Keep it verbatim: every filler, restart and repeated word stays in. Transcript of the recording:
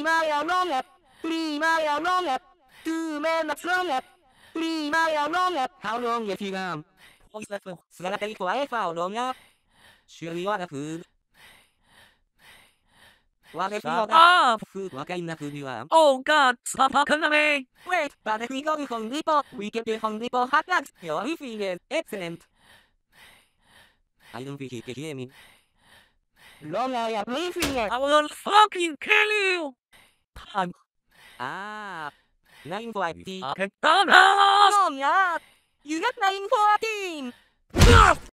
Prima long it, prima long it, two men of long it, prima long it. How long if you um? What's that for? Saturday for I found long up. Surely what a food. What if you Shut got up! food? What kind of food you have? Oh God, stop talking to me! Wait, but if we go to Home Depot, we get the Home Depot hot dogs. You're eating it. Excellent. I don't think he can hear me. Long I am leaving it. I will fucking kill you! Time. Ah, nine for I T. Okay, done! Long yeah. You got nine for a team.